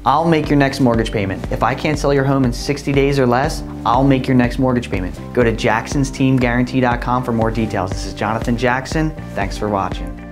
I'll make your next mortgage payment. If I can't sell your home in 60 days or less, I'll make your next mortgage payment. Go to Jackson'sTeamGuarantee.com for more details. This is Jonathan Jackson. Thanks for watching.